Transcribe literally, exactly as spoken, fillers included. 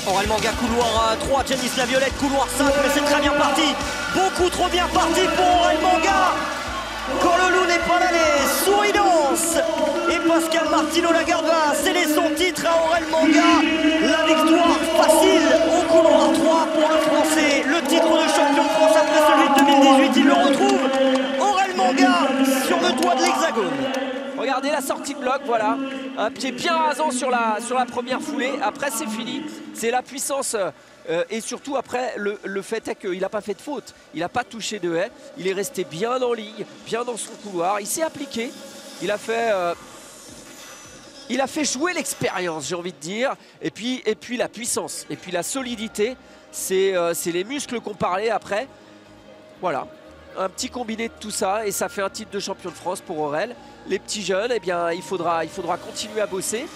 Aurel Manga, couloir trois, Janis La Violette, couloir cinq, mais c'est très bien parti. Beaucoup trop bien parti pour Aurel Manga. Quand le loup n'est pas là, les souris dansent. Et Pascal Martino Lagarde va sceller son titre à Aurel Manga. La victoire facile au couloir trois pour le Français. Le titre de champion de France après celui de deux mille dix-huit, il le retrouve. Aurel Manga sur le toit de l'Hexagone. Regardez la sortie de bloc, voilà. Un pied bien rasant sur la, sur la première foulée. Après, c'est fini. C'est la puissance. Euh, et surtout, après, le, le fait est qu'il n'a pas fait de faute. Il n'a pas touché de haie. Il est resté bien en ligne, bien dans son couloir. Il s'est appliqué. Il a fait... Euh, il a fait jouer l'expérience, j'ai envie de dire. Et puis, et puis la puissance. Et puis la solidité. C'est euh, les muscles qu'on parlait après. Voilà. Un petit combiné de tout ça et ça fait un titre de champion de France pour Aurel. Les petits jeunes, eh bien, il faudra, il faudra continuer à bosser.